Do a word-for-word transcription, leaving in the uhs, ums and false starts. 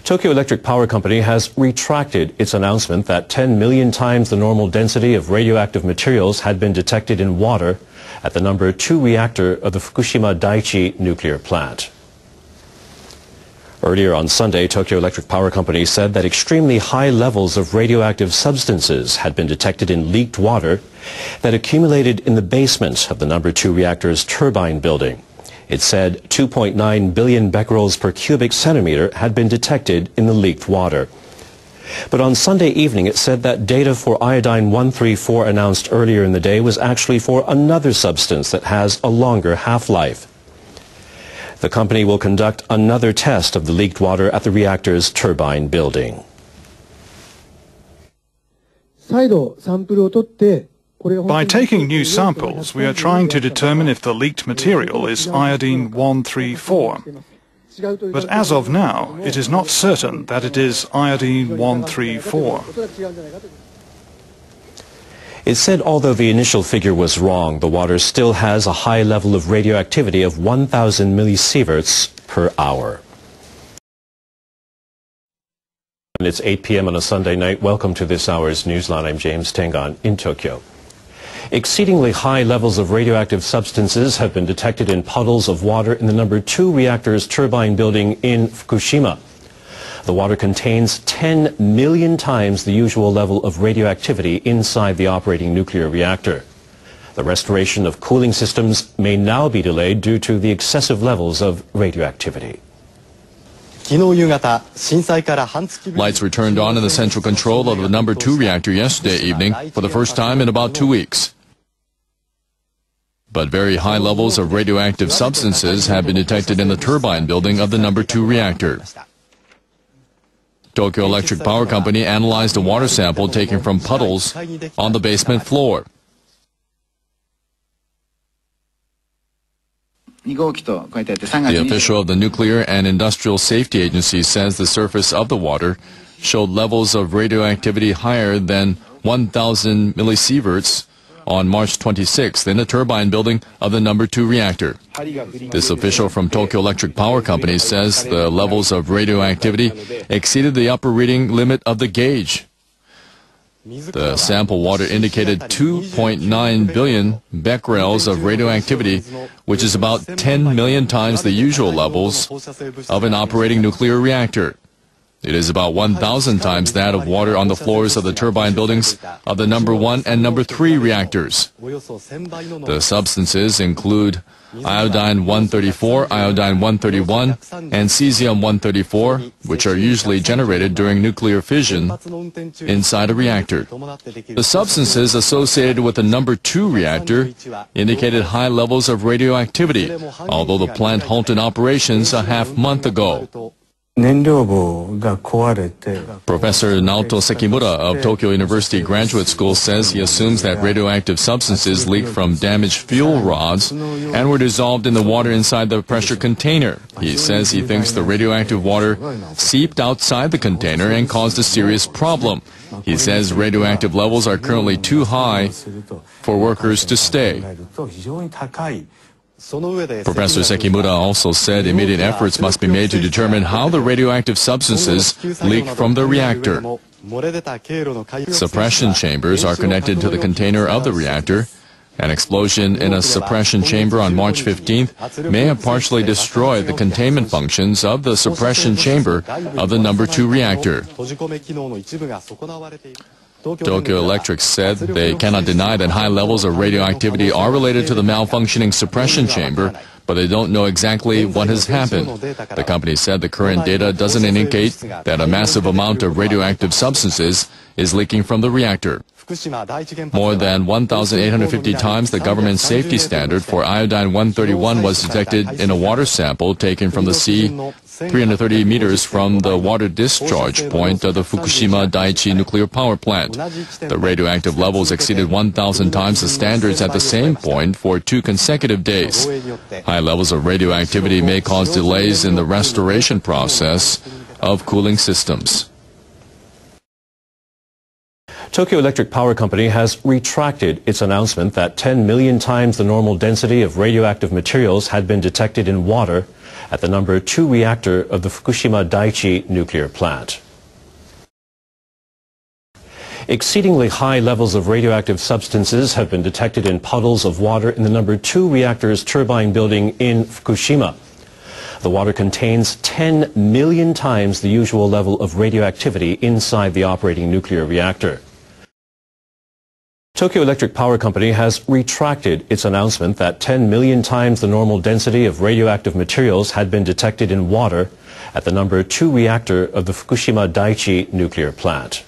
Tokyo Electric Power Company has retracted its announcement that ten million times the normal density of radioactive materials had been detected in water at the number two reactor of the Fukushima Daiichi nuclear plant. Earlier on Sunday, Tokyo Electric Power Company said that extremely high levels of radioactive substances had been detected in leaked water that accumulated in the basement of the number two reactor's turbine building. It said two point nine billion becquerels per cubic centimeter had been detected in the leaked water. But on Sunday evening, it said that data for iodine one thirty-four announced earlier in the day was actually for another substance that has a longer half-life. The company will conduct another test of the leaked water at the reactor's turbine building. By taking new samples, we are trying to determine if the leaked material is iodine one thirty-four. But as of now, it is not certain that it is iodine one thirty-four. It said although the initial figure was wrong, the water still has a high level of radioactivity of one thousand millisieverts per hour. And it's eight p m on a Sunday night. Welcome to this hour's Newsline. I'm James Tengan in Tokyo. Exceedingly high levels of radioactive substances have been detected in puddles of water in the number two reactor's turbine building in Fukushima. The water contains ten million times the usual level of radioactivity inside the operating nuclear reactor. The restoration of cooling systems may now be delayed due to the excessive levels of radioactivity. Lights were turned on in the central control of the number two reactor yesterday evening for the first time in about two weeks. But very high levels of radioactive substances have been detected in the turbine building of the number two reactor. Tokyo Electric Power Company analyzed a water sample taken from puddles on the basement floor. The official of the Nuclear and Industrial Safety Agency says the surface of the water showed levels of radioactivity higher than one thousand millisieverts on March twenty-sixth in the turbine building of the number two reactor. This official from Tokyo Electric Power Company says the levels of radioactivity exceeded the upper reading limit of the gauge. The sample water indicated two point nine billion becquerels of radioactivity, which is about ten million times the usual levels of an operating nuclear reactor. It is about one thousand times that of water on the floors of the turbine buildings of the number one and number three reactors. The substances include iodine one thirty-four, iodine one thirty-one, and cesium one thirty-four, which are usually generated during nuclear fission inside a reactor. The substances associated with the number two reactor indicated high levels of radioactivity, although the plant halted operations a half month ago. Professor Naoto Sekimura of Tokyo University Graduate School says he assumes that radioactive substances leaked from damaged fuel rods and were dissolved in the water inside the pressure container. He says he thinks the radioactive water seeped outside the container and caused a serious problem. He says radioactive levels are currently too high for workers to stay. Professor Sekimura also said immediate efforts must be made to determine how the radioactive substances leaked from the reactor. Suppression chambers are connected to the container of the reactor. An explosion in a suppression chamber on March fifteenth may have partially destroyed the containment functions of the suppression chamber of the number two reactor. Tokyo Electric said they cannot deny that high levels of radioactivity are related to the malfunctioning suppression chamber, but they don't know exactly what has happened. The company said the current data doesn't indicate that a massive amount of radioactive substances is leaking from the reactor. More than one thousand eight hundred fifty times the government safety standard for iodine one thirty-one was detected in a water sample taken from the sea three hundred thirty meters from the water discharge point of the Fukushima Daiichi nuclear power plant. The radioactive levels exceeded one thousand times the standards at the same point for two consecutive days. High levels of radioactivity may cause delays in the restoration process of cooling systems. Tokyo Electric Power Company has retracted its announcement that ten million times the normal density of radioactive materials had been detected in water at the number two reactor of the Fukushima Daiichi nuclear plant. Exceedingly high levels of radioactive substances have been detected in puddles of water in the number two reactor's turbine building in Fukushima. The water contains ten million times the usual level of radioactivity inside the operating nuclear reactor. Tokyo Electric Power Company has retracted its announcement that ten million times the normal density of radioactive materials had been detected in water at the number two reactor of the Fukushima Daiichi nuclear plant.